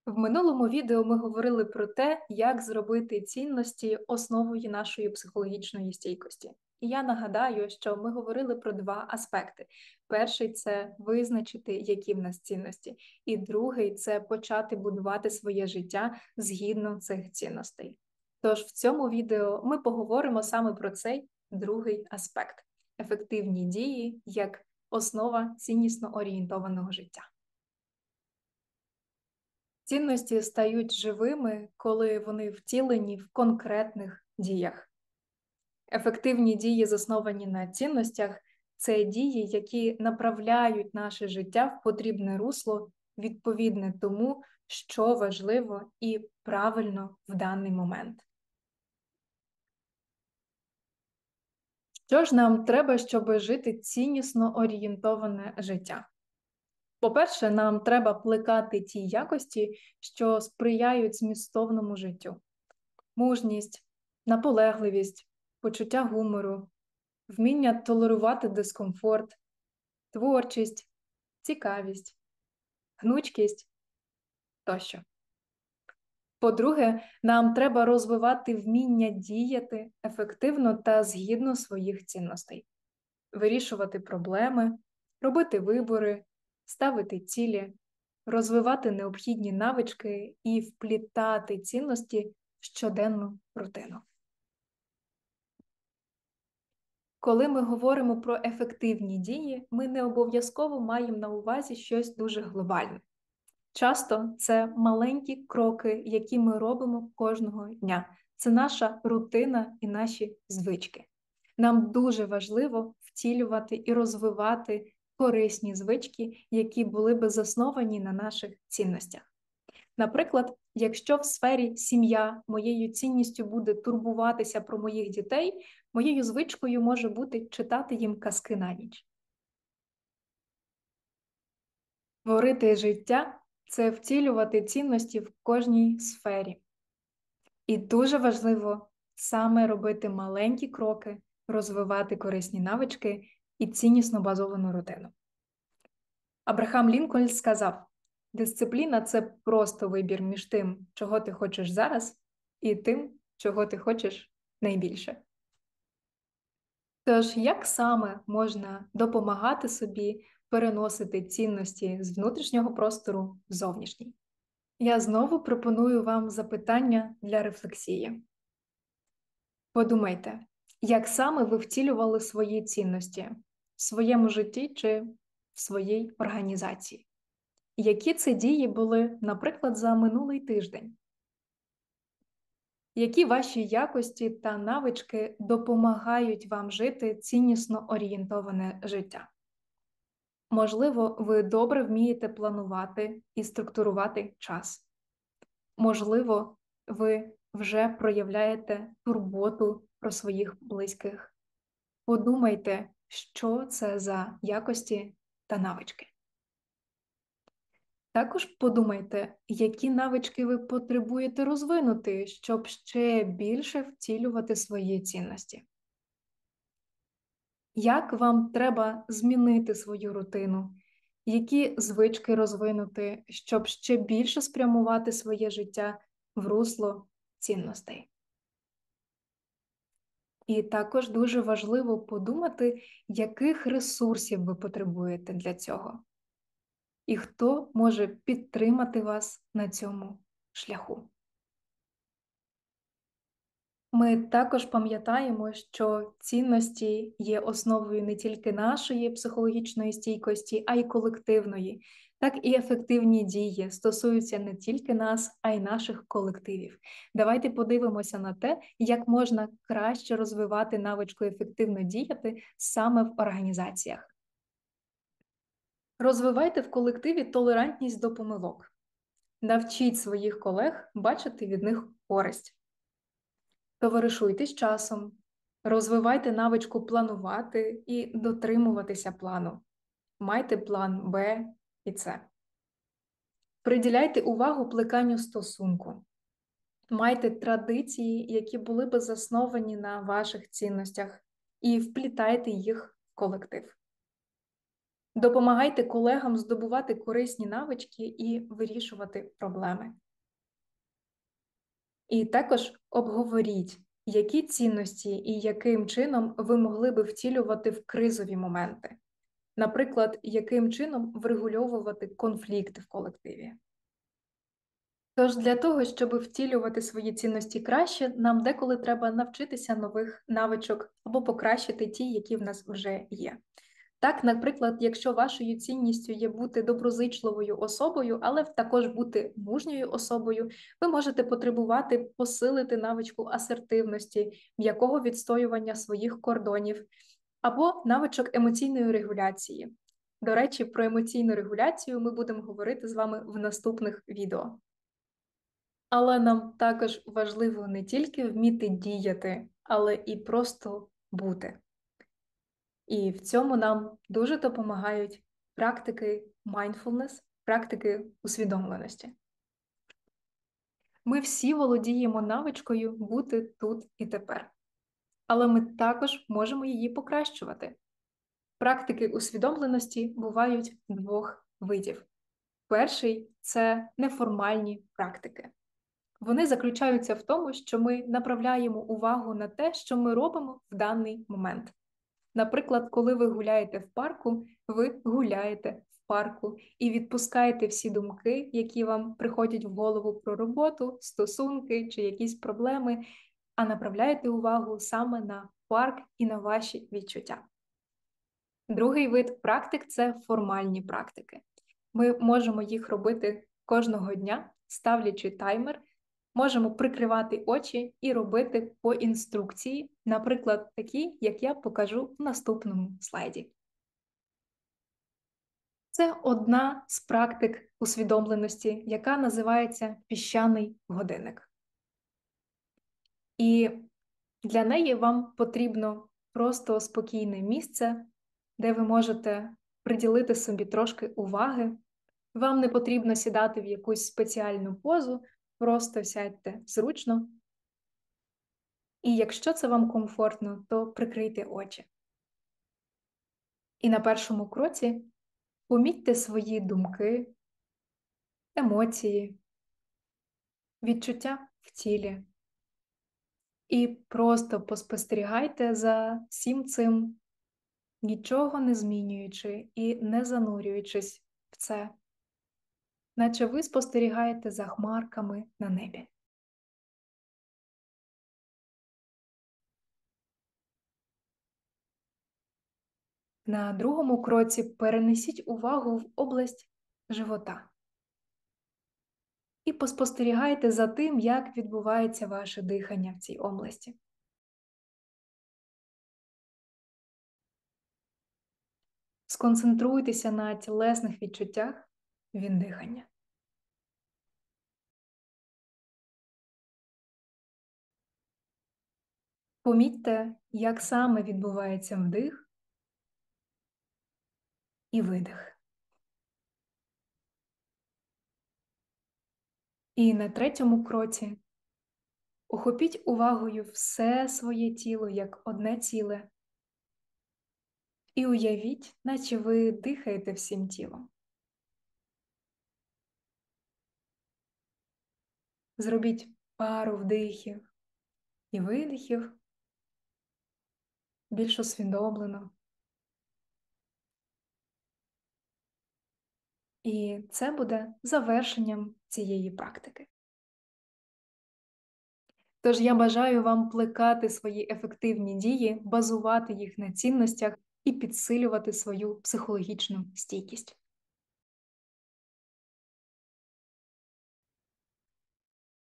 В минулому відео ми говорили про те, як зробити цінності основою нашої психологічної стійкості. І я нагадаю, що ми говорили про два аспекти. Перший – це визначити, які в нас цінності. І другий – це почати будувати своє життя згідно цих цінностей. Тож в цьому відео ми поговоримо саме про цей другий аспект – ефективні дії як основа ціннісно орієнтованого життя. Цінності стають живими, коли вони втілені в конкретних діях. Ефективні дії, засновані на цінностях, це дії, які направляють наше життя в потрібне русло, відповідне тому, що важливо і правильно в даний момент. Що ж нам треба, щоб жити ціннісно орієнтоване життя? По-перше, нам треба плекати ті якості, що сприяють змістовному життю. Мужність, наполегливість, почуття гумору, вміння толерувати дискомфорт, творчість, цікавість, гнучкість тощо. По-друге, нам треба розвивати вміння діяти ефективно та згідно своїх цінностей, вирішувати проблеми, робити вибори, ставити цілі, розвивати необхідні навички і вплітати цінності в щоденну рутину. Коли ми говоримо про ефективні дії, ми не обов'язково маємо на увазі щось дуже глобальне. Часто це маленькі кроки, які ми робимо кожного дня. Це наша рутина і наші звички. Нам дуже важливо втілювати і розвивати корисні звички, які були би засновані на наших цінностях. Наприклад, якщо в сфері сім'я моєю цінністю буде турбуватися про моїх дітей, моєю звичкою може бути читати їм казки на ніч. Творити життя – це втілювати цінності в кожній сфері. І дуже важливо саме робити маленькі кроки, розвивати корисні навички і ціннісно базовану рутину. Абрахам Лінкольн сказав: дисципліна – це просто вибір між тим, чого ти хочеш зараз, і тим, чого ти хочеш найбільше. Тож, як саме можна допомагати собі переносити цінності з внутрішнього простору в зовнішній? Я знову пропоную вам запитання для рефлексії. Подумайте, як саме ви втілювали свої цінності в своєму житті чи в своїй організації? Які це дії були, наприклад, за минулий тиждень? Які ваші якості та навички допомагають вам жити ціннісно орієнтоване життя? Можливо, ви добре вмієте планувати і структурувати час. Можливо, ви вже проявляєте турботу про своїх близьких. Подумайте, що це за якості та навички. Також подумайте, які навички ви потребуєте розвинути, щоб ще більше втілювати свої цінності. Як вам треба змінити свою рутину? Які звички розвинути, щоб ще більше спрямувати своє життя в русло цінностей? І також дуже важливо подумати, яких ресурсів ви потребуєте для цього. І хто може підтримати вас на цьому шляху. Ми також пам'ятаємо, що цінності є основою не тільки нашої психологічної стійкості, а й колективної. Так і ефективні дії стосуються не тільки нас, а й наших колективів. Давайте подивимося на те, як можна краще розвивати навичку ефективно діяти саме в організаціях. Розвивайте в колективі толерантність до помилок. Навчіть своїх колег бачити від них користь. Товаришуйте з часом. Розвивайте навичку планувати і дотримуватися плану. Майте план Б і С. Приділяйте увагу плеканню стосунку. Майте традиції, які були би засновані на ваших цінностях, і вплітайте їх в колектив. Допомагайте колегам здобувати корисні навички і вирішувати проблеми. І також обговоріть, які цінності і яким чином ви могли би втілювати в кризові моменти. Наприклад, яким чином врегульовувати конфлікти в колективі. Тож для того, щоб втілювати свої цінності краще, нам деколи треба навчитися нових навичок або покращити ті, які в нас вже є. Так, наприклад, якщо вашою цінністю є бути доброзичливою особою, але також бути мужньою особою, ви можете потребувати посилити навичку асертивності, м'якого відстоювання своїх кордонів або навичок емоційної регуляції. До речі, про емоційну регуляцію ми будемо говорити з вами в наступних відео. Але нам також важливо не тільки вміти діяти, але і просто бути. І в цьому нам дуже допомагають практики mindfulness, практики усвідомленості. Ми всі володіємо навичкою бути тут і тепер. Але ми також можемо її покращувати. Практики усвідомленості бувають двох видів. Перший – це неформальні практики. Вони заключаються в тому, що ми направляємо увагу на те, що ми робимо в даний момент. Наприклад, коли ви гуляєте в парку, ви гуляєте в парку і відпускаєте всі думки, які вам приходять в голову про роботу, стосунки чи якісь проблеми, а направляєте увагу саме на парк і на ваші відчуття. Другий вид практик – це формальні практики. Ми можемо їх робити кожного дня, ставлячи таймер, можемо прикривати очі і робити по інструкції, наприклад, такі, як я покажу в наступному слайді. Це одна з практик усвідомленості, яка називається піщаний годинник. І для неї вам потрібно просто спокійне місце, де ви можете приділити собі трошки уваги. Вам не потрібно сідати в якусь спеціальну позу, просто сядьте зручно. І якщо це вам комфортно, то прикрийте очі. І на першому кроці помітьте свої думки, емоції, відчуття в тілі. І просто поспостерігайте за всім цим, нічого не змінюючи і не занурюючись в це, наче ви спостерігаєте за хмарками на небі. На другому кроці перенесіть увагу в область живота. І поспостерігайте за тим, як відбувається ваше дихання в цій області. Сконцентруйтеся на тілесних відчуттях від дихання. Помітьте, як саме відбувається вдих і видих. І на третьому кроці охопіть увагою все своє тіло як одне ціле. І уявіть, наче ви дихаєте всім тілом. Зробіть пару вдихів і видихів більш усвідомлено. І це буде завершенням цієї практики. Тож я бажаю вам плекати свої ефективні дії, базувати їх на цінностях і підсилювати свою психологічну стійкість.